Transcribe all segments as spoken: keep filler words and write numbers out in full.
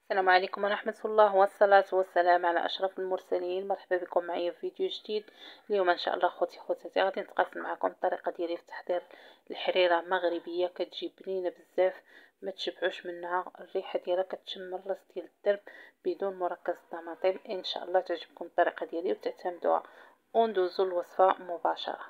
السلام عليكم ورحمة الله والصلاة والسلام على أشرف المرسلين. مرحبا بكم معي في فيديو جديد. اليوم إن شاء الله خوتي خواتاتي غادي نتقاسم معكم الطريقة ديالي في تحضير الحريرة مغربية كتجي بنينة بزاف، ما تشبعوش منها، الريحة ديالها كتشم من الراس ديال الدرب بدون مركز الطماطم. إن شاء الله تعجبكم الطريقة ديالي وتعتمدوها، وندوزو الوصفة مباشرة.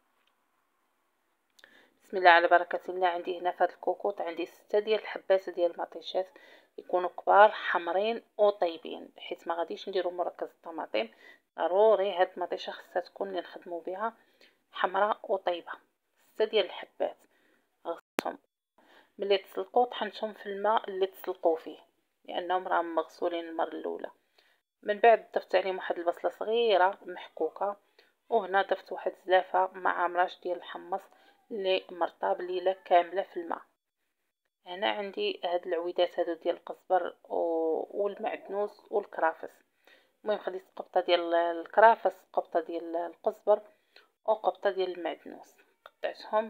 بسم الله على بركة الله. عندي هنا فهاد الكوكوط عندي ستة ديال الحبات ديال المطيشات، يكونوا كبار حمرين وطيبين، حيت ما غاديش نديرو مركز الطماطم. ضروري هاد المطيشه خصها تكون اللي نخدمو بها حمراء وطيبه. ستة ديال الحبات غسلتهم، ملي تسلقوا طحنتهم في الماء اللي تسلقوا فيه لانهم راهم مغسولين المره الاولى. من بعد ضفت عليهم واحد البصله صغيره محكوكه، وهنا ضفت واحد زلافه مع مراش ديال الحمص اللي مرطاب ليله كامله في الماء. هنا عندي هاد العويدات هادو ديال القزبر والمعدنوس والكرافس. المهم خديت قبطه ديال الكرافس، قبطه ديال القزبر، وقبطه ديال المعدنوس، قطعتهم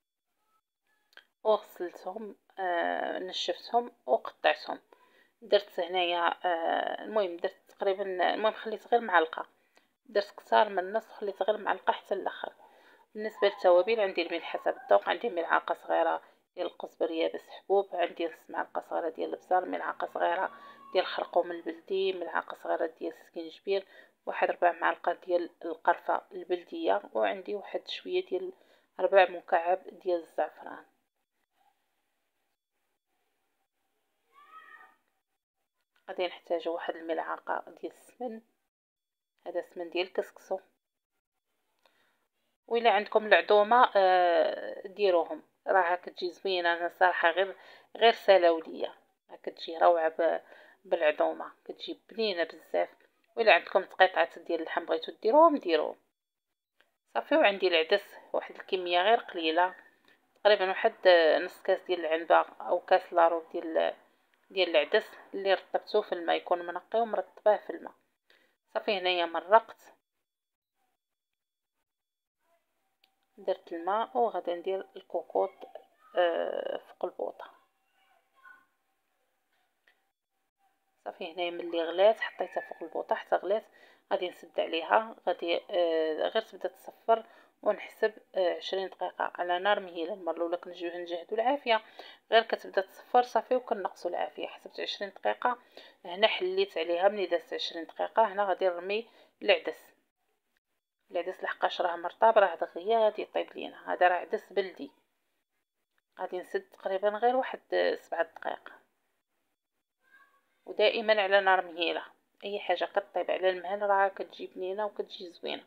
وغسلتهم، آه نشفتهم وقطعتهم. درت هنايا آه المهم درت تقريبا، المهم خليت غير معلقه، درت كتار من النص وخليت غير معلقه حتى الاخر. بالنسبه للتوابل عندي الملح حسب الذوق، عندي ملعقه صغيره ديال القزبر يابس حبوب، عندي نص معلقه صغيره ديال البصل، ملعقه صغيره ديال الخرقوم البلدي، ملعقه صغيره ديال السكينجبير، واحد ربع معلقه ديال القرفه البلديه، وعندي واحد شويه ديال ربع مكعب ديال الزعفران. غادي نحتاج واحد الملعقه ديال السمن، هذا السمن ديال الكسكسو، وإلا عندكم العدومه آه ديروهم، راها كتجي زوينه. انا صراحه غير غير سالاو ليا، كتجي روعه بالعدومه، كتجي بنينه بزاف. وإلا عندكم تقيطعات ديال اللحم بغيتو ديروهم ديروهم صافي. وعندي العدس واحد الكميه غير قليله، تقريبا واحد نص كاس ديال العنبه او كاس لارو ديال ديال العدس اللي رطبته في الماء، يكون منقي ومرطباه في الماء صافي. هنايا مرقت، درت الماء وغادي ندير الكوكوط آه في قلبوطه صافي. هنايا ملي غلات حطيتها فوق البوطه حتى غلات، غادي نسد عليها، غادي آه غير تبدا تصفر، ونحسب آه عشرين دقيقه على نار مهيله. المره الاولى كنجيو نجهدو العافيه، غير كتبدا تصفر صافي وكنقصوا العافيه. حسبت عشرين دقيقه، هنا حليت عليها. ملي دازت عشرين دقيقه هنا غادي نرمي العدس. العدس لحقاش راه مرطاب راه دغيا غادي يطيب لينا، هذا راه عدس بلدي. غادي نسد تقريبا غير واحد سبعة دقائق، ودائما على نار مهيله. اي حاجه كطيب على المهل راه كتجي بنينه وكتجي زوينه.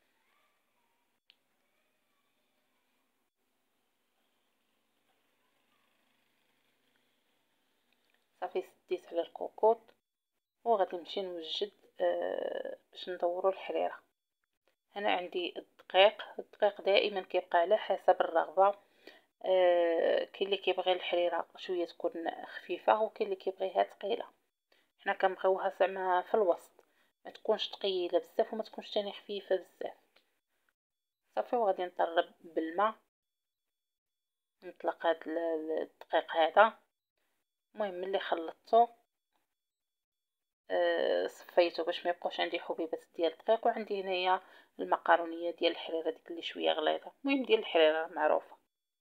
صافي سديت على الكوكوط وغادي نمشي نوجد آه باش ندورو الحريره. هنا عندي الدقيق. الدقيق دائما كيبقى على حسب الرغبه، آه كاين اللي كيبغي الحريره شويه تكون خفيفه، وكاين اللي كيبغيها ثقيله. حنا كنبغيوها زعما في الوسط، ما تكونش ثقيله بزاف وما تكونش تاني خفيفه بزاف صافي. وغادي نطرب بالماء، نطلق هاد الدقيق هذا. المهم ملي خلطته آه صفيته باش ما يبقاوش عندي حبيبات ديال الدقيق. وعندي هنايا المقارونيه ديال الحريره ديك اللي شويه غليظه، المهم ديال الحريره معروفه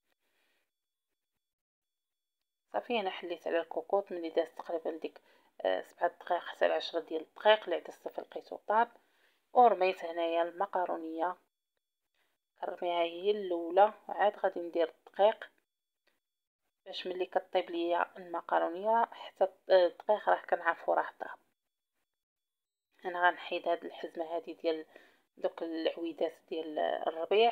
صافي. انا حليت على الكوكوط ملي داز تقريبا ديك آه سبعة دقائق حتى لعشرة ديال الدقائق، العدس صافي لقيتو طاب. ورميت هنايا المقارونيه، كنرميها هي الاولى، وعاد غادي ندير الدقيق باش ملي كطيب ليا المقارونيه حتى الدقيق راه كنعرفو راه طاب. انا غنحيد هاد الحزمه هادي ديال دوك العويدات ديال الربيع،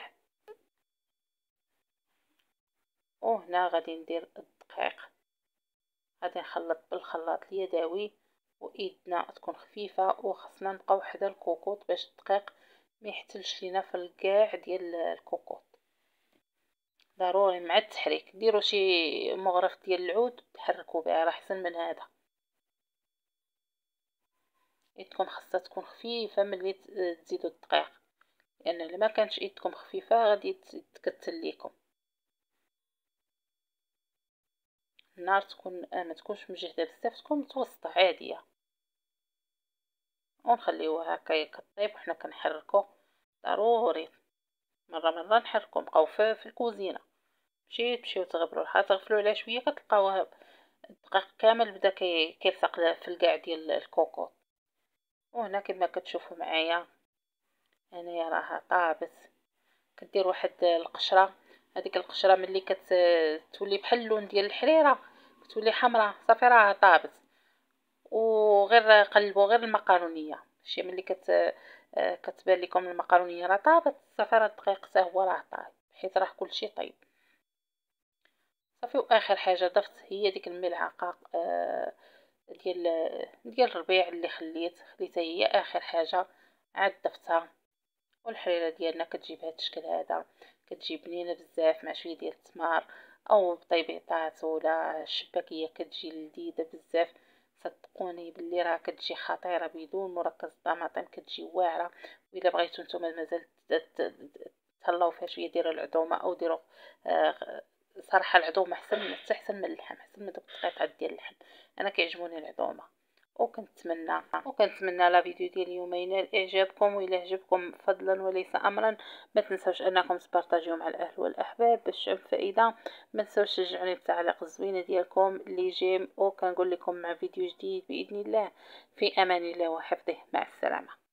وهنا غادي ندير الدقيق. غادي نخلط بالخلاط اليدوي، وايدنا تكون خفيفه، وخصنا نبقاو حدا الكوكوط باش الدقيق ما يحتلش لينا في الكاع ديال الكوكوط. ضروري مع التحريك ديروا شي مغرف ديال العود تحركوا بها، راه احسن من هذا. ايدكم خاصها تكون خفيفه ملي تزيدوا الدقيق، لان يعني ما كانتش ايدكم خفيفه غادي تكتل ليكم. النار تكون آه ما تكونش مجهده بزاف، تكون متوسطه عاديه، ونخليوها هكا كطيب وحنا كنحركو. ضروري مره مره نحركو، نبقاو في, في الكوزينه، ماشي تمشيو تغبروا الحال، تغفلوا عليها شويه كتلقاوها الدقيق كامل بدا كي كيلصق في الكاع ديال الكوكوط. وهنا كما كتشوفوا معايا هنايا راها طابت. كدير واحد القشره، هذيك القشره ملي كتولي بحال اللون ديال الحريره كتولي حمراء، صافي راها طابت. وغير قلبوا غير المقارونيه، شي ملي كت كتبان لكم المقارونيه راه طابت، صافي راه الدقيق حتى هو راه طايب، حيت راه كلشي طيب صافي. واخر حاجه ضفت هي ديك الملعقه آه ديال ديال الربيع اللي خليت خليتها هي اخر حاجه، عاد ضفتها. والحريره ديالنا كتجي بهذا الشكل هذا، كتجي بنينه بزاف مع شويه ديال التمر او طيبيطات ولا الشباكيه، كتجي لذيذه بزاف. صدقوني باللي راه كتجي خطيره بدون مركز الطماطم، كتجي واعره. واذا بغيتو نتوما مازال تهلاو فيها شويه ديروا العظومه او ديروا آه صراحه العظومه احسن، احسن من اللحم، احسن من دوك القطعات ديال اللحم. انا كيعجبوني العظومه. وكنتمنى وكنتمنى لا فيديو ديال اليوم ينال اعجابكم، والى عجبكم فضلا وليس امرا ما تنسوش انكم تبارطاجيو مع الاهل والاحباب باش تعم فائده. ما تنسوش تشجعوني بالتعليق الزوينه ديالكم اللي جيم، وكنقول لكم مع فيديو جديد باذن الله. في امان الله وحفظه، مع السلامه.